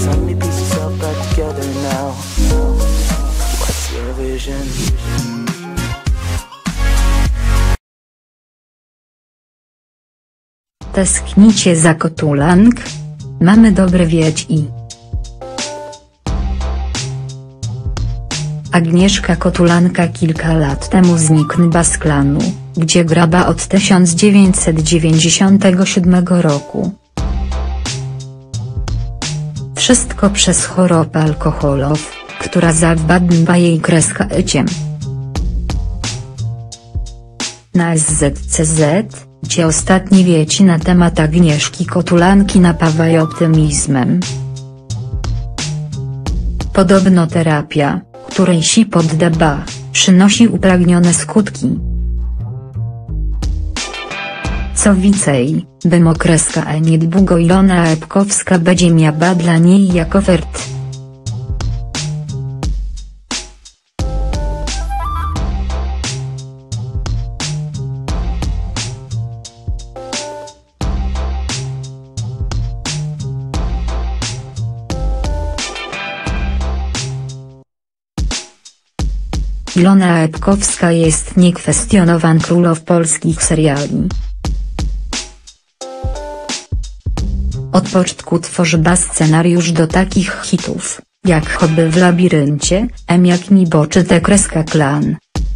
so many pieces all back together now. What's your vision? Tęsknicie za Kotulang? Mamy dobre wieści. Agnieszka Kotulanka kilka lat temu zniknęła z klanu, gdzie grała od 1997 roku. Wszystko przez chorobę alkoholową, która zawładnęła jej życiem. Na SZCZ, gdzie ostatnie wieci na temat Agnieszki Kotulanki napawają optymizmem. Podobno terapia, której się poddała, przynosi upragnione skutki. Co więcej, Demokreska niedługo Ilona Epkowska będzie miała dla niej jako ofert. Ilona Epkowska jest niekwestionowaną królową polskich seriali. Od początku tworzyła scenariusz do takich hitów, jak Hobby w labiryncie, Jak mi boczy te Klan.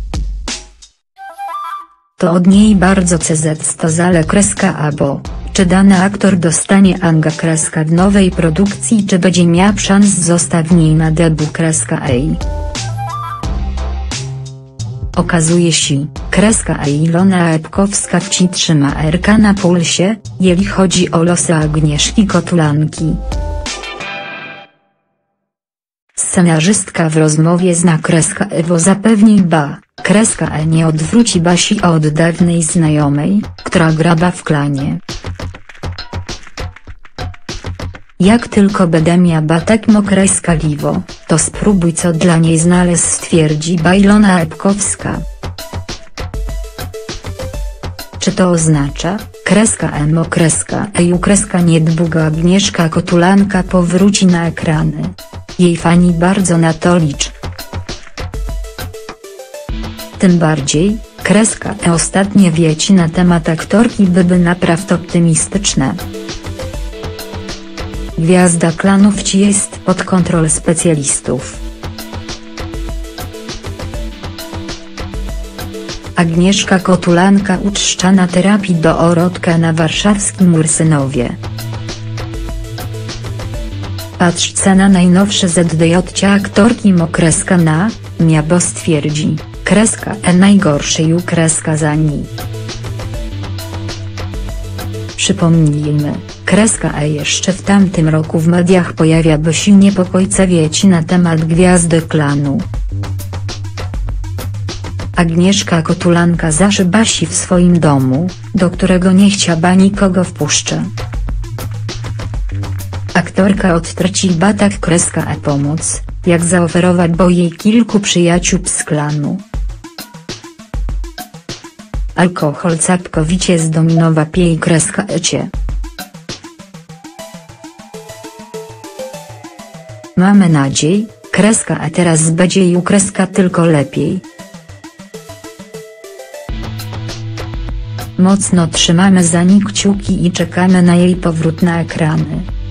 To od niej bardzo stozale abo, czy dany aktor dostanie Anga w nowej produkcji, czy będzie miał szans zostać w niej na debu ej. Okazuje się, Ilona Epkowska trzyma rękę na pulsie, jeżeli chodzi o losy Agnieszki Kotulanki. Scenarzystka w rozmowie z Ewo zapewniła, nie odwróci się od dawnej znajomej, która grała w klanie. Jak tylko będę miała tak mokre skaliwo, to spróbuj co dla niej znaleźć, stwierdzi Ilona Epkowska. Czy to oznacza, niedługo Agnieszka Kotulanka powróci na ekrany? Jej fani bardzo na to liczą. Tym bardziej, ostatnie wieci na temat aktorki były naprawdę optymistyczne. Gwiazda klanów jest pod kontrolą specjalistów. Agnieszka Kotulanka uczęszcza na terapii do orodka na warszawskim Ursynowie. Patrzcie na najnowsze zdjęcia aktorki Mokreska bo stwierdzi, najgorszy za ni. Przypomnijmy, jeszcze w tamtym roku w mediach pojawiały się niepokojące wieci na temat gwiazdy klanu. Agnieszka Kotulanka zaszyba się w swoim domu, do którego nie chciała nikogo wpuszczać. Aktorka odtraciła tak pomoc, jak zaoferować bo jej kilku przyjaciół z klanu. Alkohol całkowicie zdominował jej ecie. Mamy nadzieję, a teraz będzie ju tylko lepiej. Mocno trzymamy za nie kciuki i czekamy na jej powrót na ekrany.